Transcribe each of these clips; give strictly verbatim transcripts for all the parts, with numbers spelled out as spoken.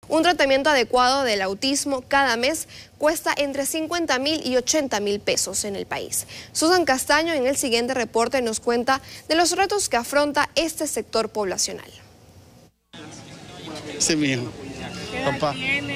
Un tratamiento adecuado del autismo cada mes cuesta entre cincuenta mil y ochenta mil pesos en el país. Susan Castaño en el siguiente reporte nos cuenta de los retos que afronta este sector poblacional. Sí, mijo. Papá.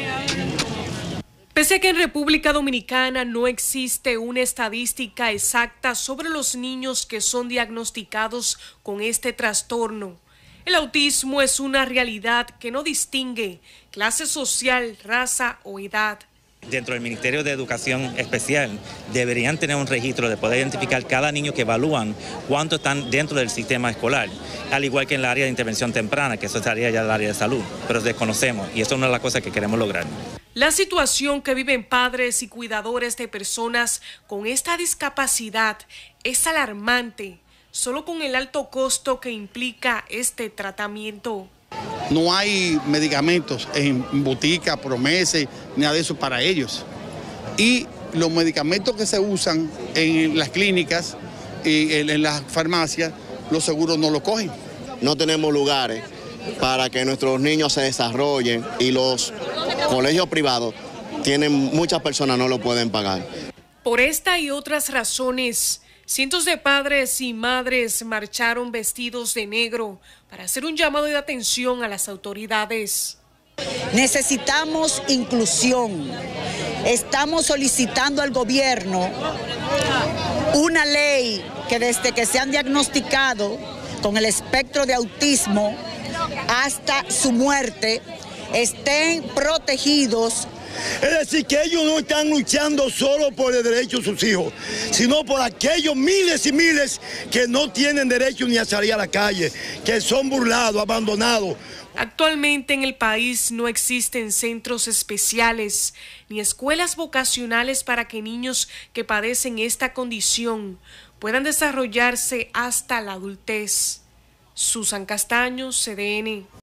Pese a que en República Dominicana no existe una estadística exacta sobre los niños que son diagnosticados con este trastorno, el autismo es una realidad que no distingue clase social, raza o edad. Dentro del Ministerio de Educación Especial deberían tener un registro de poder identificar cada niño que evalúan cuánto están dentro del sistema escolar, al igual que en el área de intervención temprana, que eso estaría ya el área de salud, pero desconocemos y eso no es la cosa que queremos lograr. La situación que viven padres y cuidadores de personas con esta discapacidad es alarmante, solo con el alto costo que implica este tratamiento. No hay medicamentos en botica, promesa, ni nada de eso para ellos. Y los medicamentos que se usan en las clínicas y en las farmacias, los seguros no lo cogen. No tenemos lugares para que nuestros niños se desarrollen y los colegios privados tienen, muchas personas no lo pueden pagar. Por esta y otras razones, cientos de padres y madres marcharon vestidos de negro para hacer un llamado de atención a las autoridades. Necesitamos inclusión. Estamos solicitando al gobierno una ley que desde que se han diagnosticado con el espectro de autismo hasta su muerte estén protegidos. Es decir, que ellos no están luchando solo por el derecho de sus hijos, sino por aquellos miles y miles que no tienen derecho ni a salir a la calle, que son burlados, abandonados. Actualmente en el país no existen centros especiales ni escuelas vocacionales para que niños que padecen esta condición puedan desarrollarse hasta la adultez. Susan Castaño, C D N.